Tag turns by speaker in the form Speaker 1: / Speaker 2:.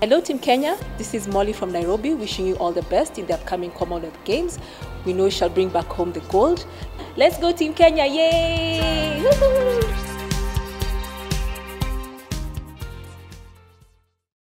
Speaker 1: Hello Team Kenya, this is Molly from Nairobi wishing you all the best in the upcoming Commonwealth Games. We know you shall bring back home the gold. Let's go Team Kenya, yay!